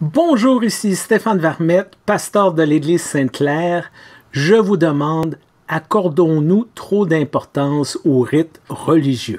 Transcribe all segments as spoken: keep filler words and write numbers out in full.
Bonjour, ici Stéphane Vermette, pasteur de l'Église Sainte-Claire. Je vous demande, accordons-nous trop d'importance aux rites religieux?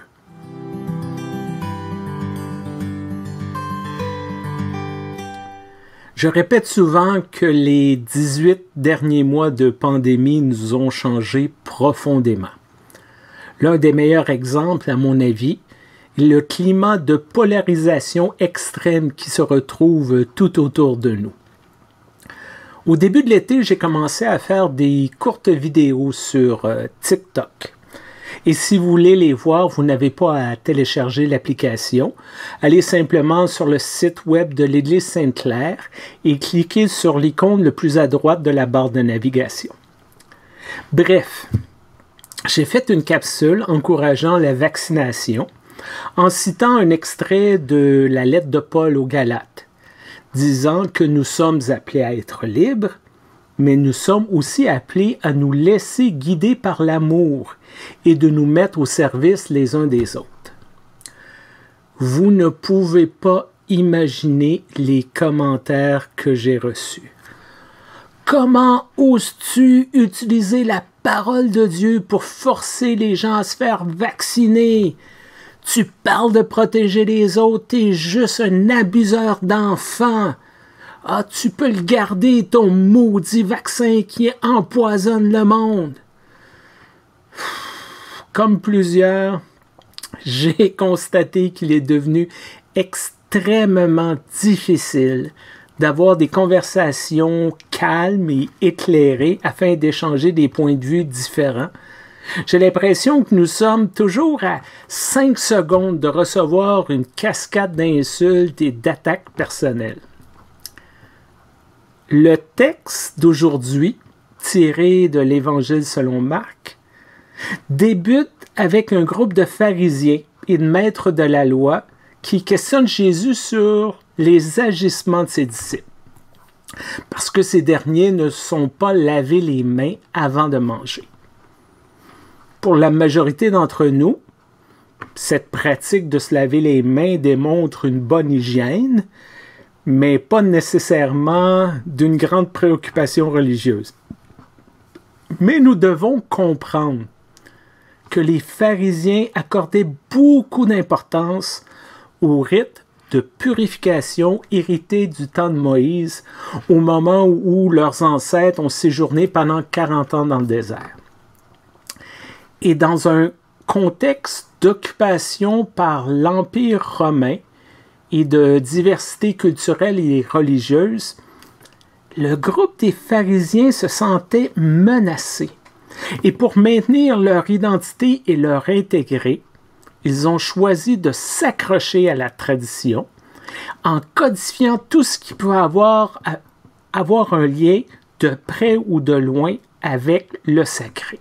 Je répète souvent que les dix-huit derniers mois de pandémie nous ont changé profondément. L'un des meilleurs exemples, à mon avis, est le climat de polarisation extrême qui se retrouve tout autour de nous. Au début de l'été, j'ai commencé à faire des courtes vidéos sur euh, TikTok. Et si vous voulez les voir, vous n'avez pas à télécharger l'application. Allez simplement sur le site web de l'Église Sainte-Claire et cliquez sur l'icône le plus à droite de la barre de navigation. Bref, j'ai fait une capsule encourageant la vaccination en citant un extrait de la lettre de Paul aux Galates, disant que nous sommes appelés à être libres, mais nous sommes aussi appelés à nous laisser guider par l'amour et de nous mettre au service les uns des autres. Vous ne pouvez pas imaginer les commentaires que j'ai reçus. Comment oses-tu utiliser la parole de Dieu pour forcer les gens à se faire vacciner? Tu parles de protéger les autres, t'es juste un abuseur d'enfants. Ah, tu peux le garder, ton maudit vaccin qui empoisonne le monde. Comme plusieurs, j'ai constaté qu'il est devenu extrêmement difficile d'avoir des conversations calmes et éclairées afin d'échanger des points de vue différents. J'ai l'impression que nous sommes toujours à cinq secondes de recevoir une cascade d'insultes et d'attaques personnelles. Le texte d'aujourd'hui, tiré de l'Évangile selon Marc, débute avec un groupe de pharisiens et de maîtres de la loi qui questionnent Jésus sur les agissements de ses disciples, parce que ces derniers ne sont pas lavés les mains avant de manger. Pour la majorité d'entre nous, cette pratique de se laver les mains démontre une bonne hygiène, mais pas nécessairement d'une grande préoccupation religieuse. Mais nous devons comprendre que les pharisiens accordaient beaucoup d'importance au rite de purification hérité du temps de Moïse, au moment où leurs ancêtres ont séjourné pendant quarante ans dans le désert. Et dans un contexte d'occupation par l'Empire romain et de diversité culturelle et religieuse, le groupe des pharisiens se sentait menacé. Et pour maintenir leur identité et leur intégrer, ils ont choisi de s'accrocher à la tradition en codifiant tout ce qui peut avoir, avoir un lien de près ou de loin avec le sacré.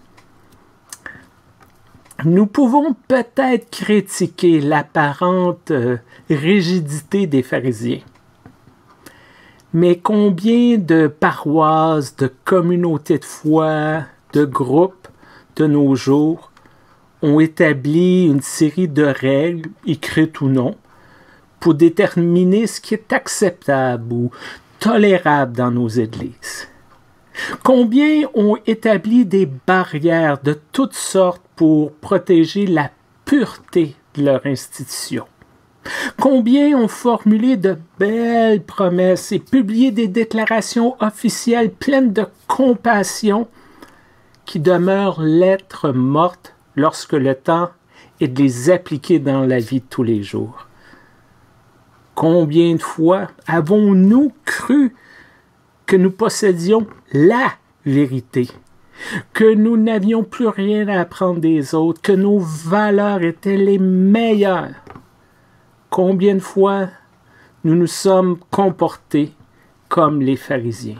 Nous pouvons peut-être critiquer l'apparente euh, rigidité des pharisiens. Mais combien de paroisses, de communautés de foi, de groupes de nos jours ont établi une série de règles, écrites ou non, pour déterminer ce qui est acceptable ou tolérable dans nos églises? Combien ont établi des barrières de toutes sortes pour protéger la pureté de leur institution? Combien ont formulé de belles promesses et publié des déclarations officielles pleines de compassion qui demeurent lettres mortes lorsque le temps est de les appliquer dans la vie de tous les jours? Combien de fois avons-nous cru que nous possédions la vérité, que nous n'avions plus rien à apprendre des autres, que nos valeurs étaient les meilleures? Combien de fois nous nous sommes comportés comme les pharisiens?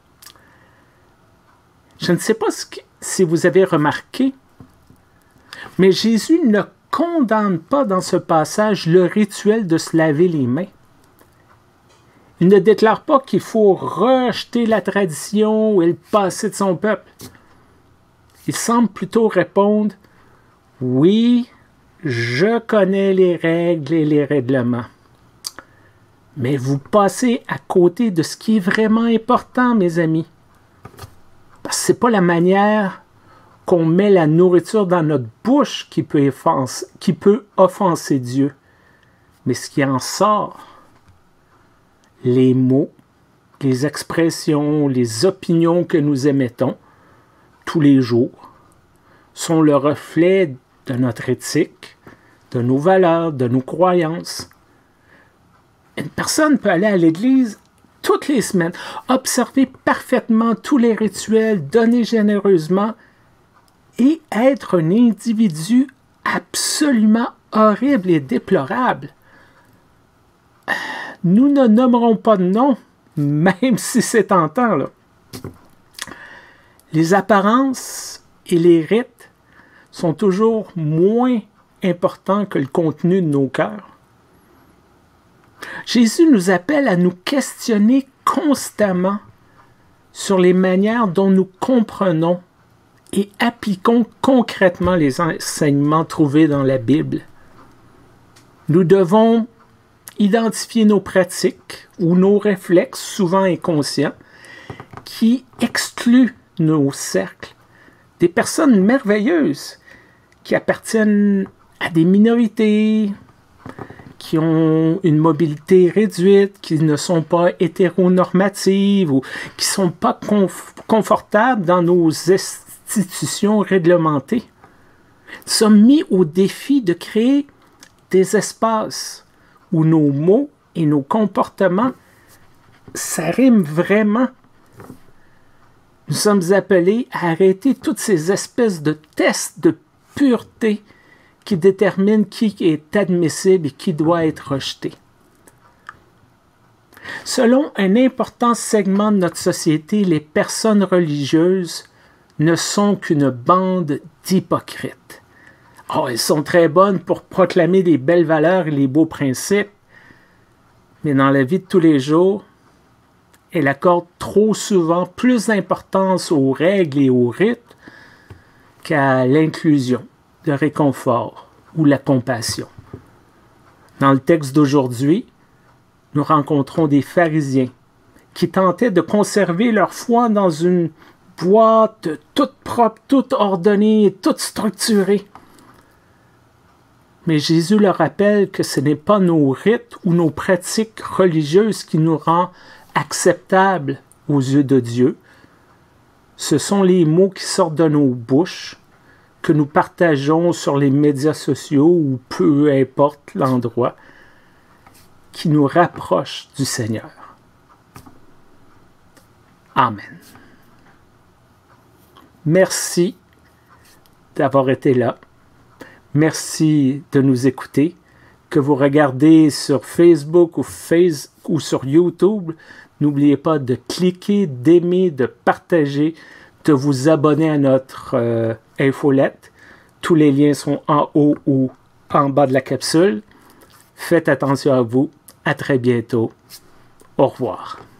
Je ne sais pas ce que, si vous avez remarqué, mais Jésus ne condamne pas dans ce passage le rituel de se laver les mains. Il ne déclare pas qu'il faut rejeter la tradition et le passé de son peuple. Il semble plutôt répondre « Oui, je connais les règles et les règlements, Mais vous passez à côté de ce qui est vraiment important, mes amis. Parce que ce n'est pas la manière qu'on met la nourriture dans notre bouche qui peut, offenser, qui peut offenser Dieu, mais ce qui en sort. Les mots, les expressions, les opinions que nous émettons tous les jours sont le reflet de notre éthique, de nos valeurs, de nos croyances. Une personne peut aller à l'église toutes les semaines, observer parfaitement tous les rituels, donner généreusement et être un individu absolument horrible et déplorable. Nous ne nommerons pas de nom, même si c'est tentant, là. Les apparences et les rites sont toujours moins importants que le contenu de nos cœurs. Jésus nous appelle à nous questionner constamment sur les manières dont nous comprenons et appliquons concrètement les enseignements trouvés dans la Bible. Nous devons identifier nos pratiques ou nos réflexes, souvent inconscients, qui excluent nos cercles. Des personnes merveilleuses qui appartiennent à des minorités, qui ont une mobilité réduite, qui ne sont pas hétéronormatives ou qui ne sont pas conf- confortables dans nos institutions réglementées. Nous sommes mis au défi de créer des espaces où nos mots et nos comportements s'arriment vraiment. Nous sommes appelés à arrêter toutes ces espèces de tests de pureté qui déterminent qui est admissible et qui doit être rejeté. Selon un important segment de notre société, les personnes religieuses ne sont qu'une bande d'hypocrites. Oh, elles sont très bonnes pour proclamer les belles valeurs et les beaux principes, mais dans la vie de tous les jours, elles accordent trop souvent plus d'importance aux règles et aux rites qu'à l'inclusion, le réconfort ou la compassion. Dans le texte d'aujourd'hui, nous rencontrons des pharisiens qui tentaient de conserver leur foi dans une boîte toute propre, toute ordonnée et toute structurée. Mais Jésus leur rappelle que ce n'est pas nos rites ou nos pratiques religieuses qui nous rendent acceptables aux yeux de Dieu. Ce sont les mots qui sortent de nos bouches, que nous partageons sur les médias sociaux ou peu importe l'endroit, qui nous rapprochent du Seigneur. Amen. Merci d'avoir été là. Merci de nous écouter. Que vous regardez sur Facebook ou, face, ou sur YouTube, n'oubliez pas de cliquer, d'aimer, de partager, de vous abonner à notre euh, infolette. Tous les liens sont en haut ou en bas de la capsule. Faites attention à vous. À très bientôt. Au revoir.